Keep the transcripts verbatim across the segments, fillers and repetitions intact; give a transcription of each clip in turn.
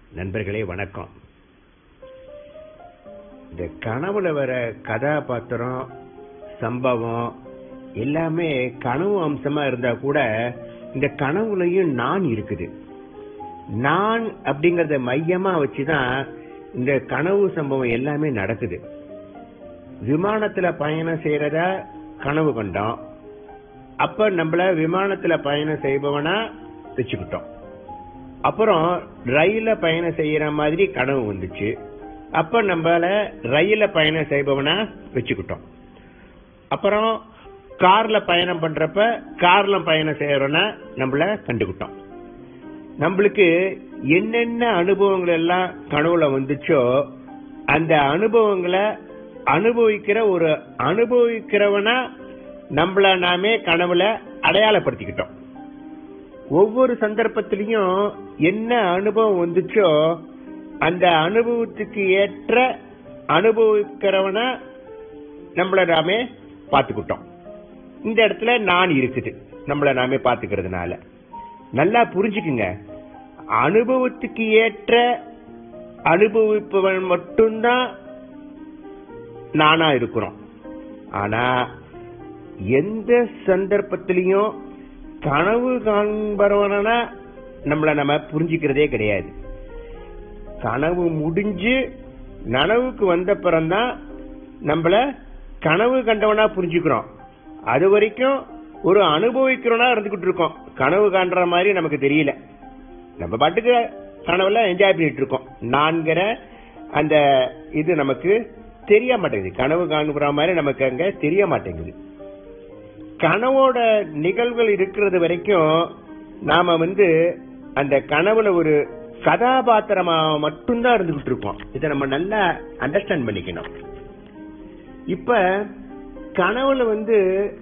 நண்பர்களே வணக்கம். இந்த கனவுல வர கதாபாத்திரம், சம்பவம் எல்லாமே கனவு அம்சமா இருந்தா கூட இந்த கனவுலையும் நான் இருக்குது. நான் அப்படிங்கறத மையமா வச்சுதான் இந்த கனவு சம்பவம் எல்லாமே நடக்குது. விமானத்துல பயணம் செய்யறதா கனவு கண்டோம். அப்ப நம்மள விமானத்துல பயணம் செய்பவனா வச்சுக்கிட்டோம். அப்புறம் ரயில பயணம் செய்யற மாதிரி கனவு வந்துச்சு. அப்ப நம்மள ரயில பயணம் செய்பவனா வச்சுக்கிட்டோம். அப்புறம் கார்ல பயணம் பண்றப்ப கார்ல பயணம் செய்யறோம்னா நம்மள கண்டுகிட்டோம். நம்மளுக்கு என்னென்ன அனுபவங்கள் எல்லாம் கனவுல வந்துச்சோ அந்த அனுபவங்களை அனுபவிக்கிற ஒரு அனுபவிக்கிறவனா நம்மள நாமே கனவுல அடையாளப்படுத்திக்கிட்டோம். ஒவ்வொரு சந்தர்ப்பத்திலையும் என்ன அனுபவம் வந்துச்சோ அந்த அனுபவத்துக்கு ஏற்ற அனுபவிக்கிறவனா நம்மள நாமே பார்த்துக்கிட்டோம். இந்த இடத்துல நான் இருக்குது நம்மள நாமே பார்த்துக்கிறதுனால. நல்லா புரிஞ்சுக்குங்க, அனுபவத்துக்கு ஏற்ற அனுபவிப்பவன் மட்டும்தான் நானா இருக்கிறோம். ஆனா எந்த சந்தர்ப்பத்திலையும் கனவு காண்பவனா நம்மள நம்ம புரிஞ்சுக்கிறதே கிடையாது. கனவு முடிஞ்சு நனவுக்கு வந்த பிறந்தான் நம்மள கனவு கண்டவனா புரிஞ்சுக்கிறோம். அது வரைக்கும் ஒரு அனுபவிக்கிறோனா இருந்துகிட்டு இருக்கோம். கனவு காண்ற மாதிரி நமக்கு தெரியல. நம்ம பாட்டுக்கு கனவுல என்ஜாய் பண்ணிட்டு இருக்கோம். நான்கிற அந்த இது நமக்கு தெரிய மாட்டேங்குது. கனவு காண்கிற மாதிரி நமக்கு அங்க தெரிய மாட்டேங்குது. கனவோட நிகழ்வுகள் இருக்கிறது வரைக்கும் நாம வந்து அந்த கனவுல ஒரு கதாபாத்திரமா மட்டும்தான் இருந்துகிட்டு இருக்கோம். இதை நம்ம நல்லா அண்டர்ஸ்டாண்ட் பண்ணிக்கணும். இப்ப கனவுல வந்து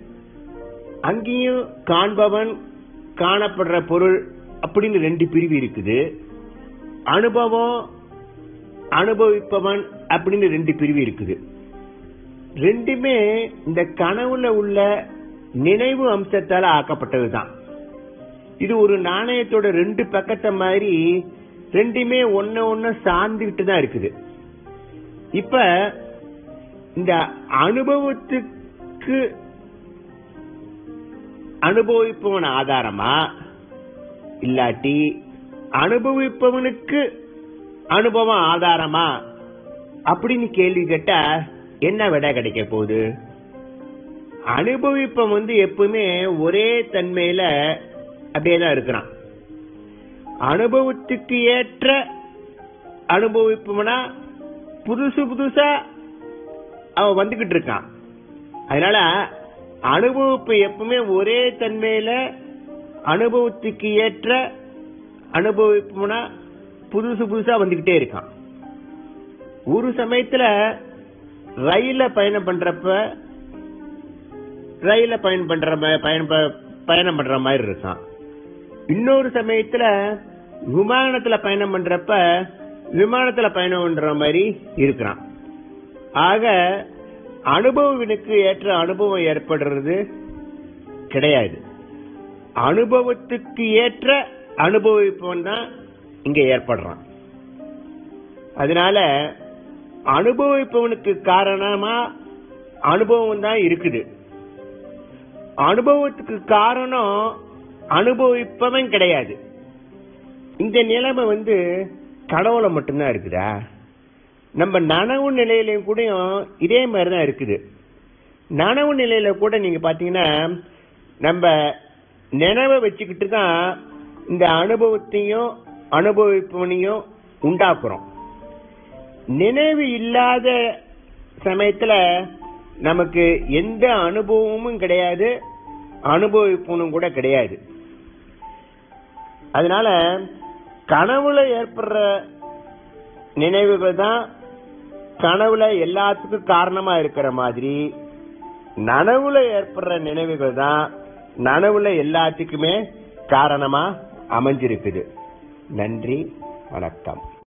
அங்கேயும் காண்பவன், காணப்படுற பொருள் அப்படின்னு ரெண்டு பிரிவு இருக்குது. அனுபவம், அனுபவிப்பவன் அப்படின்னு ரெண்டு பிரிவு இருக்குது. ரெண்டுமே இந்த கனவுல உள்ள நினைவு அம்சத்தால ஆக்கப்பட்டதுதான். இது ஒரு நாணயத்தோட ரெண்டு பக்கத்தை மாதிரி ரெண்டுமே ஒன்ன ஒன்னு சார்ந்துகிட்டு தான் இருக்குது. இப்ப இந்த அனுபவத்துக்கு அனுபவிப்பவன் ஆதாரமா இல்லாட்டி அனுபவிப்பவனுக்கு அனுபவம் ஆதாரமா அப்படின்னு கேள்வி கேட்டா என்ன விடை கிடைக்க போகுது? அனுபவிப்பவன் வந்து எப்பவுமே ஒரே தன்மையில அப்படியேதான் இருக்கிறான். அனுபவத்துக்கு ஏற்ற அனுபவிப்பவனா புதுசு புதுசா அவன் வந்துகிட்டு இருக்கான். அதனால அனுபவிப்பு எப்பவுமே ஒரே தன்மையில அனுபவத்துக்கு ஏற்ற அனுபவிப்பவனா புதுசு புதுசா வந்துகிட்டே இருக்கான். ஒரு சமயத்துல ரயில பயணம் பண்றப்ப ரயில பயணம் பண்ற பயணம் பயணம் பண்ற மாதிரி இருக்கான். இன்னொரு சமயத்துல விமானத்துல பயணம் பண்றப்ப விமானத்துல பயணம் பண்ற மாதிரி இருக்கிறான். ஆக அனுபவனுக்கு ஏற்ற அனுபவம் ஏற்படுறது கிடையாது. அனுபவத்துக்கு ஏற்ற அனுபவிப்பவன் தான் இங்க ஏற்படுறான். அதனால அனுபவிப்பவனுக்கு காரணமா அனுபவம் தான் இருக்குது. அனுபவத்துக்கு காரணம் அனுபவிப்பவன் கிடையாது. இந்த நிலைமை வந்து கனவுல மட்டும்தான் இருக்குதா? நம்ம நனவு நிலையிலையும் கூட இதே மாதிரிதான் இருக்குது. நனவு நிலையில கூட நீங்க பாத்தீங்கன்னா நம்ம நினைவை வச்சுக்கிட்டு தான் இந்த அனுபவத்தையும் அனுபவிப்பவனையும் உண்டாக்குறோம். நினைவு இல்லாத சமயத்துல நமக்கு எந்த அனுபவமும் கிடையாது, அனுபவிப்பவனும் கூட கிடையாது. அதனால கனவுல ஏற்படுற நினைவுகள் தான் கனவுல எல்லாத்துக்கும் காரணமா இருக்கிற மாதிரி நனவுல ஏற்படுற நினைவுகள் தான் நனவுல எல்லாத்துக்குமே காரணமா அமைஞ்சிருக்குது. நன்றி, வணக்கம்.